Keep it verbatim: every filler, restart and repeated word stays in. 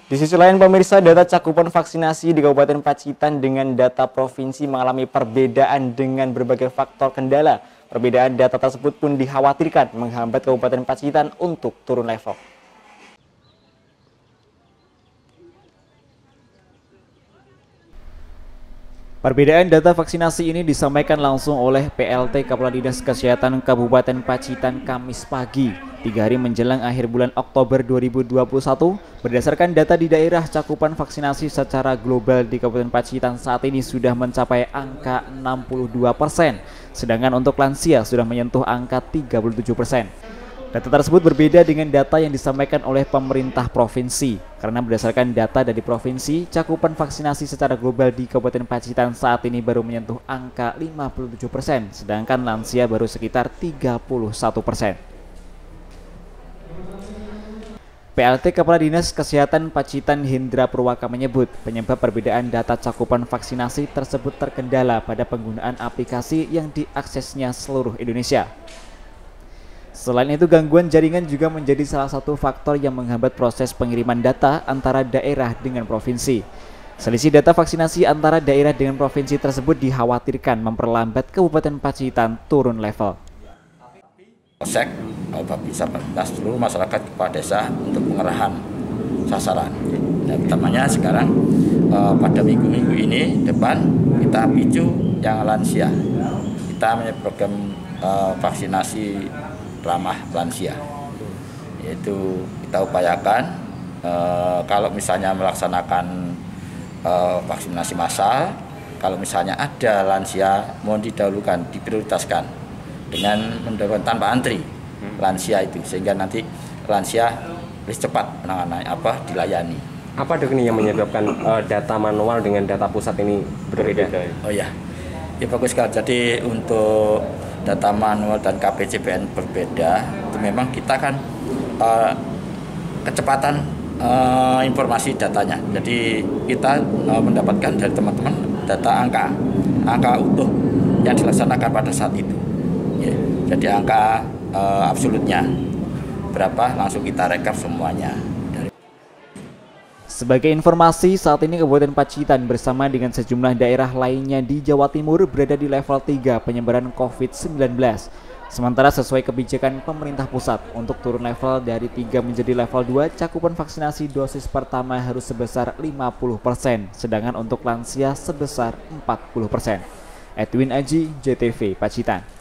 Di sisi lain pemirsa, data cakupan vaksinasi di Kabupaten Pacitan dengan data provinsi mengalami perbedaan dengan berbagai faktor kendala. Perbedaan data tersebut pun dikhawatirkan menghambat Kabupaten Pacitan untuk turun level. Perbedaan data vaksinasi ini disampaikan langsung oleh P L T Kepala Dinas Kesehatan Kabupaten Pacitan Kamis pagi, tiga hari menjelang akhir bulan Oktober dua ribu dua puluh satu. Berdasarkan data di daerah, cakupan vaksinasi secara global di Kabupaten Pacitan saat ini sudah mencapai angka enam puluh dua persen, sedangkan untuk lansia sudah menyentuh angka tiga puluh tujuh persen. Data tersebut berbeda dengan data yang disampaikan oleh pemerintah provinsi, karena berdasarkan data dari provinsi, cakupan vaksinasi secara global di Kabupaten Pacitan saat ini baru menyentuh angka lima puluh tujuh persen, sedangkan lansia baru sekitar tiga puluh satu persen. P L T Kepala Dinas Kesehatan Pacitan Hendra Purwaka menyebut penyebab perbedaan data cakupan vaksinasi tersebut terkendala pada penggunaan aplikasi yang diaksesnya seluruh Indonesia. Selain itu, gangguan jaringan juga menjadi salah satu faktor yang menghambat proses pengiriman data antara daerah dengan provinsi. Selisih data vaksinasi antara daerah dengan provinsi tersebut dikhawatirkan memperlambat Kabupaten Pacitan turun level. Polsek bisa membimbing seluruh masyarakat kepala desa untuk pengerahan sasaran. Nah, utamanya sekarang eh, pada minggu-minggu ini depan kita picu yang lansia. Kita punya program eh, vaksinasi ramah lansia, yaitu kita upayakan eh, kalau misalnya melaksanakan eh, vaksinasi massal, kalau misalnya ada lansia mohon didahulukan, diprioritaskan dengan mendahulukan tanpa antri lansia itu, sehingga nanti lansia lebih cepat penanganan apa dilayani. Apa dok ini yang menyebabkan uh, data manual dengan data pusat ini berbeda? Oh ya, ya bagus sekali. Jadi untuk data manual dan K P C P N berbeda, itu memang kita kan uh, kecepatan uh, informasi datanya. Jadi kita uh, mendapatkan dari teman-teman data angka, angka utuh yang dilaksanakan pada saat itu. Ya, jadi angka uh, absolutnya berapa langsung kita rekap semuanya. Sebagai informasi, saat ini Kabupaten Pacitan bersama dengan sejumlah daerah lainnya di Jawa Timur berada di level tiga penyebaran COVID sembilan belas. Sementara sesuai kebijakan pemerintah pusat untuk turun level dari tiga menjadi level dua, cakupan vaksinasi dosis pertama harus sebesar lima puluh persen, sedangkan untuk lansia sebesar empat puluh persen. Edwin Aji, J T V Pacitan.